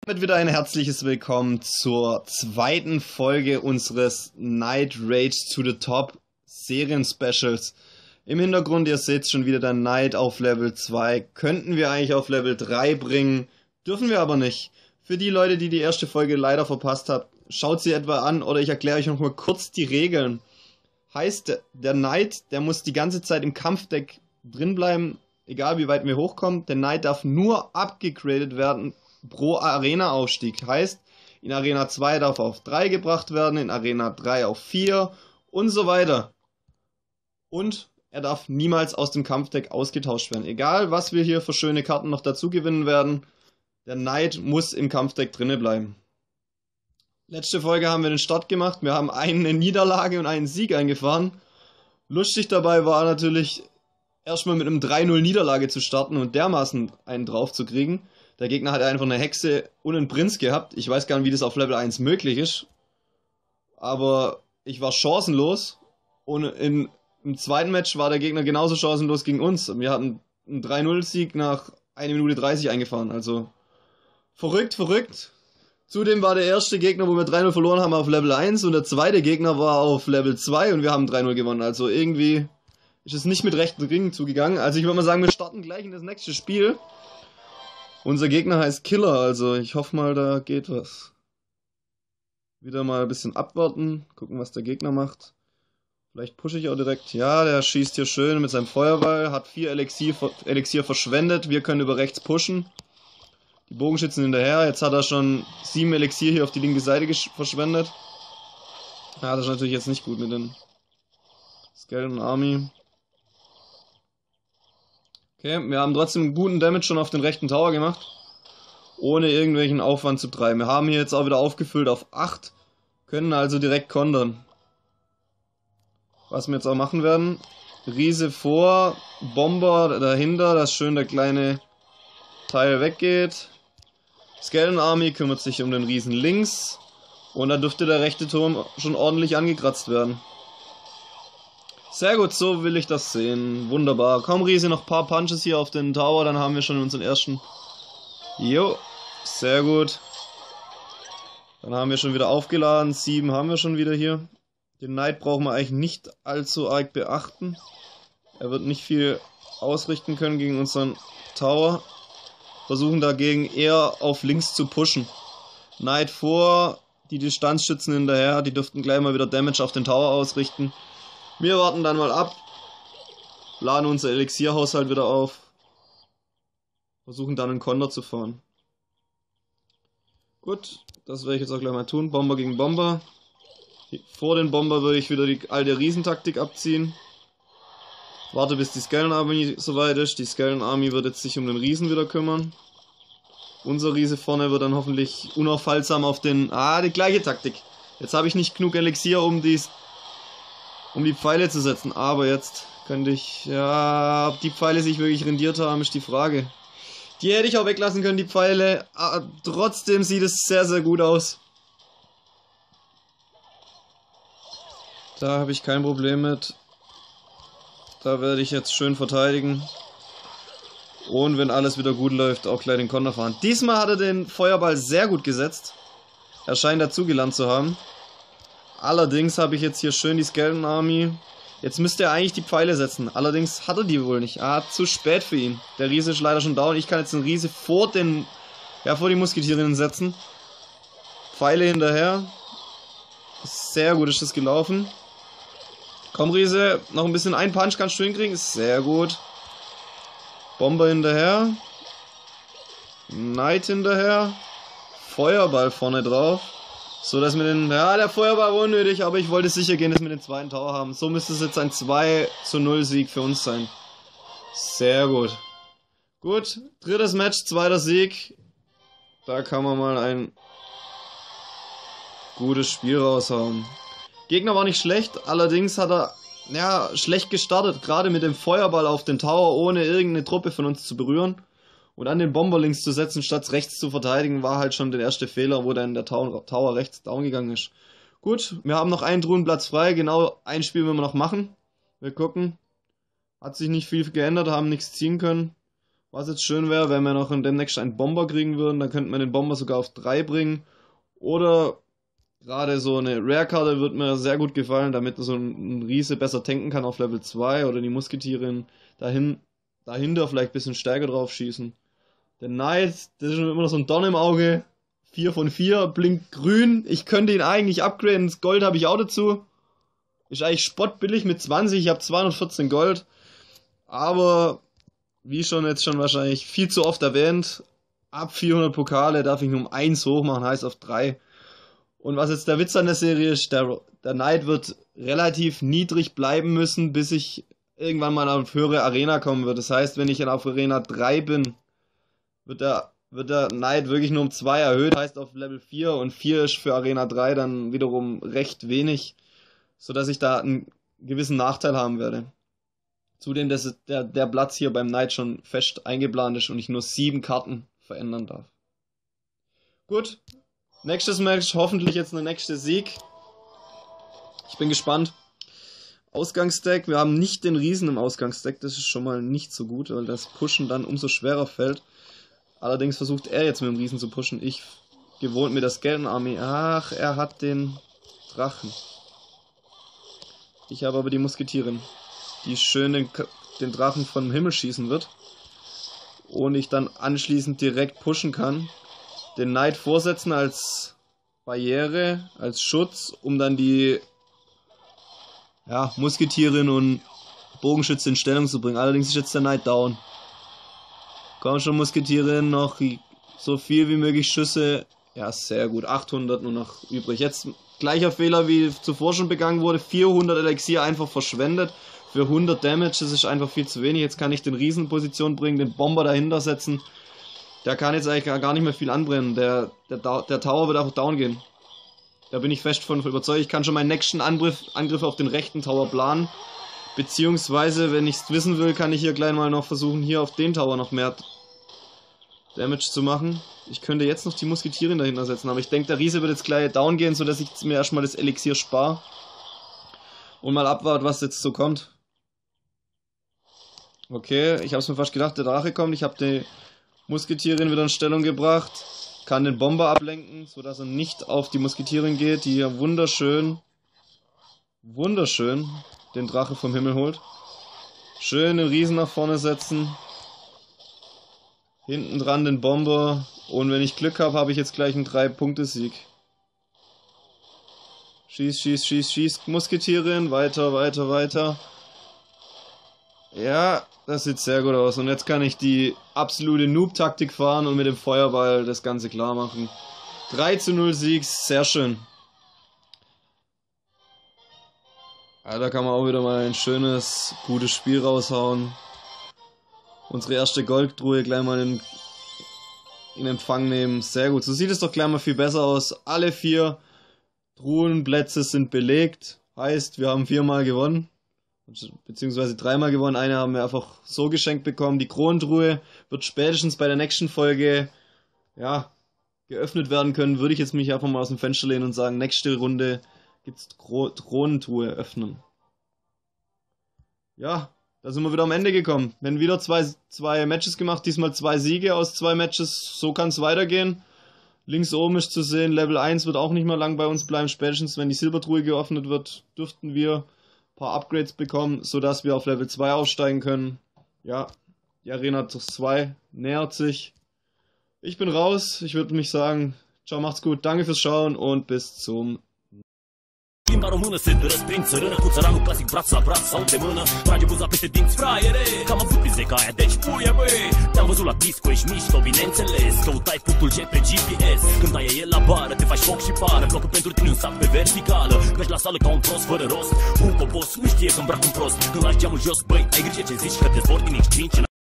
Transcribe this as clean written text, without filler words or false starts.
Damit wieder ein herzliches Willkommen zur zweiten Folge unseres Night Rage to the Top Serien-Specials. Im Hintergrund, ihr seht schon wieder der Knight auf Level 2. Könnten wir eigentlich auf Level 3 bringen, dürfen wir aber nicht. Für die Leute, die die erste Folge leider verpasst haben, schaut sie etwa an oder ich erkläre euch noch mal kurz die Regeln. Heißt, der Knight, der muss die ganze Zeit im Kampfdeck drin bleiben, egal wie weit wir hochkommen. Der Knight darf nur abgegradet werden pro Arena-Aufstieg. Heißt, in Arena 2 darf er auf 3 gebracht werden, in Arena 3 auf 4 und so weiter. Und er darf niemals aus dem Kampfdeck ausgetauscht werden. Egal, was wir hier für schöne Karten noch dazu gewinnen werden, der Knight muss im Kampfdeck drinne bleiben. Letzte Folge haben wir den Start gemacht. Wir haben eine Niederlage und einen Sieg eingefahren. Lustig dabei war natürlich, erstmal mit einem 3-0 Niederlage zu starten und dermaßen einen drauf zu kriegen. Der Gegner hatte einfach eine Hexe und einen Prinz gehabt. Ich weiß gar nicht, wie das auf Level 1 möglich ist. Aber ich war chancenlos. Und im zweiten Match war der Gegner genauso chancenlos gegen uns. Wir hatten einen 3-0-Sieg nach 1 Minute 30 eingefahren. Also verrückt, verrückt. Zudem war der erste Gegner, wo wir 3-0 verloren haben, auf Level 1. Und der zweite Gegner war auf Level 2 und wir haben 3-0 gewonnen. Also irgendwie ist es nicht mit rechten Ringen zugegangen. Also ich würde mal sagen, wir starten gleich in das nächste Spiel. Unser Gegner heißt Killer, also ich hoffe mal, da geht was. Wieder mal ein bisschen abwarten, gucken, was der Gegner macht. Vielleicht pushe ich auch direkt. Ja, der schießt hier schön mit seinem Feuerball, hat 4 Elixier verschwendet. Wir können über rechts pushen. Die Bogenschützen hinterher. Jetzt hat er schon 7 Elixier hier auf die linke Seite verschwendet. Ja, das ist natürlich jetzt nicht gut mit den Skeleton Army. Okay, wir haben trotzdem einen guten Damage schon auf den rechten Tower gemacht. Ohne irgendwelchen Aufwand zu treiben. Wir haben hier jetzt auch wieder aufgefüllt auf 8. Können also direkt kontern. Was wir jetzt auch machen werden. Riese vor, Bomber dahinter, dass schön der kleine Teil weggeht. Skeleton Army kümmert sich um den Riesen links. Und da dürfte der rechte Turm schon ordentlich angekratzt werden. Sehr gut, so will ich das sehen. Wunderbar. Komm, Riese, noch ein paar Punches hier auf den Tower, dann haben wir schon unseren ersten. Jo, sehr gut. Dann haben wir schon wieder aufgeladen. 7 haben wir schon wieder hier. Den Knight brauchen wir eigentlich nicht allzu arg beachten. Er wird nicht viel ausrichten können gegen unseren Tower. Versuchen dagegen eher auf links zu pushen. Knight vor, die Distanzschützen hinterher. Die dürften gleich mal wieder Damage auf den Tower ausrichten. Wir warten dann mal ab, laden unser Elixierhaushalt wieder auf, versuchen dann einen Konter zu fahren. Gut, das werde ich jetzt auch gleich mal tun. Bomber gegen Bomber. Vor den Bomber würde ich wieder die alte Riesentaktik abziehen. Warte, bis die Skeleton Army soweit ist. Die Skeleton Army wird jetzt sich um den Riesen wieder kümmern. Unser Riese vorne wird dann hoffentlich unaufhaltsam auf den... die gleiche Taktik. Jetzt habe ich nicht genug Elixier, um die Pfeile zu setzen, aber jetzt könnte ich, ja, ob die Pfeile sich wirklich rendiert haben, ist die Frage. Die hätte ich auch weglassen können, die Pfeile, trotzdem sieht es sehr, sehr gut aus. Da habe ich kein Problem mit. Da werde ich jetzt schön verteidigen. Und wenn alles wieder gut läuft, auch gleich den Konter fahren. Diesmal hat er den Feuerball sehr gut gesetzt. Er scheint dazugelernt zu haben. Allerdings habe ich jetzt hier schön die Skeleton Army. Jetzt müsste er eigentlich die Pfeile setzen. Allerdings hat er die wohl nicht. Zu spät für ihn. Der Riese ist leider schon down. Ich kann jetzt den Riese vor die Musketierinnen setzen. Pfeile hinterher. Sehr gut ist das gelaufen. Komm, Riese. Noch ein bisschen ein Punch kannst du hinkriegen. Sehr gut. Bomber hinterher. Knight hinterher. Feuerball vorne drauf. So, dass wir den... Ja, der Feuerball war unnötig, aber ich wollte sicher gehen, dass wir den zweiten Tower haben. So müsste es jetzt ein 2:0 Sieg für uns sein. Sehr gut. Gut, drittes Match, zweiter Sieg. Da kann man mal ein gutes Spiel raushauen. Gegner war nicht schlecht, allerdings hat er, ja, schlecht gestartet. Gerade mit dem Feuerball auf den Tower, ohne irgendeine Truppe von uns zu berühren. Und an den Bomber links zu setzen, statt rechts zu verteidigen, war halt schon der erste Fehler, wo dann der Tower rechts down gegangen ist. Gut, wir haben noch einen Truhenplatz frei, genau ein Spiel wollen wir noch machen. Wir gucken. Hat sich nicht viel geändert, haben nichts ziehen können. Was jetzt schön wäre, wenn wir noch demnächst einen Bomber kriegen würden, dann könnte man den Bomber sogar auf 3 bringen. Oder gerade so eine Rare-Karte wird mir sehr gut gefallen, damit so ein Riese besser tanken kann auf Level 2 oder die Musketierin dahinter vielleicht ein bisschen stärker drauf schießen. Der Knight, das ist schon immer noch so ein Dorn im Auge. 4 von 4, blinkt grün. Ich könnte ihn eigentlich upgraden, das Gold habe ich auch dazu. Ist eigentlich spottbillig mit 20, ich habe 214 Gold. Aber, wie schon wahrscheinlich viel zu oft erwähnt, ab 400 Pokale darf ich nur um 1 hochmachen, heißt auf 3. Und was jetzt der Witz an der Serie ist, der Knight wird relativ niedrig bleiben müssen, bis ich irgendwann mal auf höhere Arena kommen wird. Das heißt, wenn ich dann auf Arena 3 bin, wird der Knight wirklich nur um 2 erhöht, heißt auf Level 4 und 4 ist für Arena 3 dann wiederum recht wenig, sodass ich da einen gewissen Nachteil haben werde. Zudem, dass der Platz hier beim Knight schon fest eingeplant ist und ich nur 7 Karten verändern darf. Gut, nächstes Match, hoffentlich jetzt der nächste Sieg. Ich bin gespannt. Ausgangsdeck, wir haben nicht den Riesen im Ausgangsdeck, das ist schon mal nicht so gut, weil das Pushen dann umso schwerer fällt. Allerdings versucht er jetzt mit dem Riesen zu pushen. Ich gewohnt mit der Skeleton-Armee. Ach, er hat den Drachen. Ich habe aber die Musketierin, die schön den Drachen vom Himmel schießen wird. Und ich dann anschließend direkt pushen kann. Den Knight vorsetzen als Barriere, als Schutz, um dann die Musketierin und Bogenschütze in Stellung zu bringen. Allerdings ist jetzt der Knight down. Komm schon, Musketierin, noch so viel wie möglich Schüsse. Ja, sehr gut. 800 nur noch übrig. Jetzt gleicher Fehler wie zuvor schon begangen wurde. 400 Elixier einfach verschwendet. Für 100 Damage, das ist einfach viel zu wenig. Jetzt kann ich den Riesen in Position bringen, den Bomber dahinter setzen. Der kann jetzt eigentlich gar nicht mehr viel anbrennen. Der Tower wird auch down gehen. Da bin ich fest von überzeugt. Ich kann schon meinen nächsten Angriff auf den rechten Tower planen. Beziehungsweise, wenn ich es wissen will, kann ich hier gleich mal noch versuchen, hier auf den Tower noch mehr Damage zu machen. Ich könnte jetzt noch die Musketierin dahinter setzen, aber ich denke, der Riese wird jetzt gleich down gehen, sodass ich mir erstmal das Elixier spare. Und mal abwarte, was jetzt so kommt. Okay, ich habe es mir fast gedacht, der Drache kommt. Ich habe die Musketierin wieder in Stellung gebracht. Kann den Bomber ablenken, sodass er nicht auf die Musketierin geht, die hier wunderschön den Drache vom Himmel holt. Schön den Riesen nach vorne setzen. Hinten dran den Bomber. Und wenn ich Glück habe, habe ich jetzt gleich einen 3-Punkte-Sieg. Schieß. Musketierin. Weiter. Ja, das sieht sehr gut aus. Und jetzt kann ich die absolute Noob-Taktik fahren und mit dem Feuerball das Ganze klar machen. 3:0 Sieg, sehr schön. Ja, da kann man auch wieder mal ein schönes, gutes Spiel raushauen. Unsere erste Goldtruhe gleich mal in Empfang nehmen. Sehr gut. So sieht es doch gleich mal viel besser aus. Alle 4 Truhenplätze sind belegt. Heißt, wir haben 4-mal gewonnen. Beziehungsweise 3-mal gewonnen. Eine haben wir einfach so geschenkt bekommen. Die Kronentruhe wird spätestens bei der nächsten Folge geöffnet werden können. Würde ich jetzt mich einfach mal aus dem Fenster lehnen und sagen, nächste Runde gibt's Kronentruhe öffnen. Ja, da sind wir wieder am Ende gekommen. Wir haben wieder zwei Matches gemacht, diesmal 2 Siege aus 2 Matches. So kann es weitergehen. Links oben ist zu sehen, Level 1 wird auch nicht mehr lang bei uns bleiben. Spätestens wenn die Silbertruhe geöffnet wird, dürften wir ein paar Upgrades bekommen, sodass wir auf Level 2 aufsteigen können. Ja, die Arena 2 nähert sich. Ich bin raus. Ich würde mich sagen, ciao, macht's gut. Danke fürs Schauen und bis zum Limba română se răsprind țărână cu țăranul clasic braț la braț sau de mână. Trage buza peste dinți, fraiere, că am avut pizeca aia, deci puie, băi. Te-am văzut la disco, ești mișto, bineînțeles. Căutai punctul C pe GPS. Când ai el la bară, te faci foc și pară. Blocă pentru tine un sac pe verticală. Mergi la sală ca un prost fără rost. Un copos nu știe că îmbrac un prost. Când lași geamul jos, băi, ai grijă ce zici, că te zbor din X5.